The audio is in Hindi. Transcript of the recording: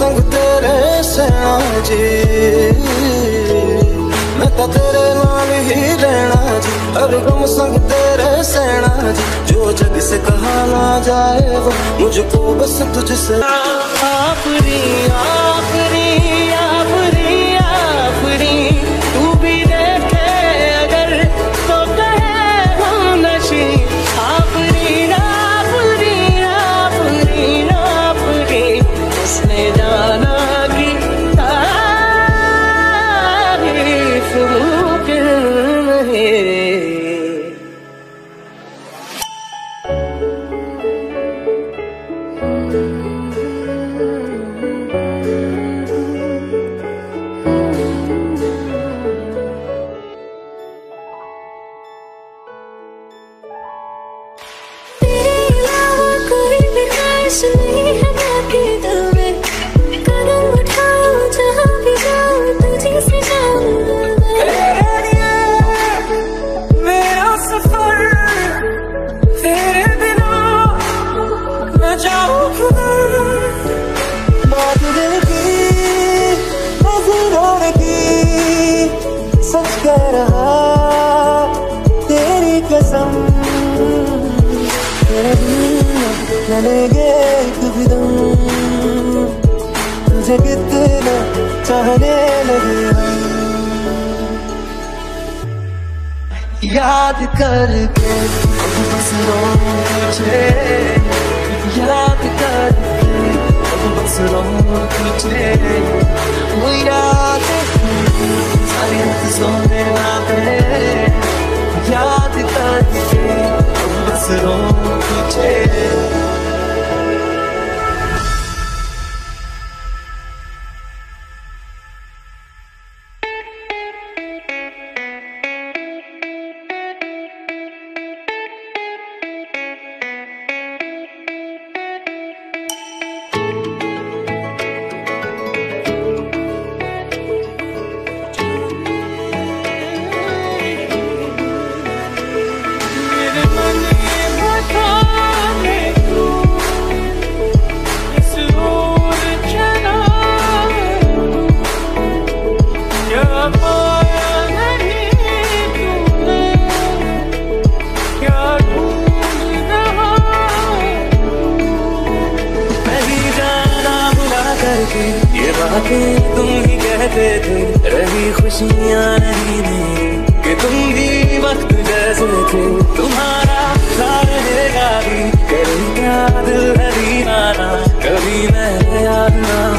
संग तेरे सैना जी, मैं तो तेरे नाल ही रहना जी, हर गम संग तेरे सहना जी, जो जग से कहा ना जाए वो मुझको बस तुझसे। आफरी आफरी आफरी आफरी, तू भी देखे अगर तो कहे हम नशी। आफरी आफरी आफरी आफरी, उसने जाना कि तारीफ मुमकिन नहीं। सच कह रहा तेरी कसम, तेरे बिना लेंगे एक भी दम, तुझे कितना चाहने लगे हम। याद करके अब बस रो तुझे, याद करके अब बस रो तुझे, वो याद सारी सोने नाते, याद करके अब बस रो तुझे। ये बातें तुम ही कहते थे, रही खुशियाँ नहीं मेरी, कि तुम भी वक्त जैसे थे, तुम्हारा साथ रहेगा भी, कभी क्या दिल है दीवाना, कभी मैं याद ना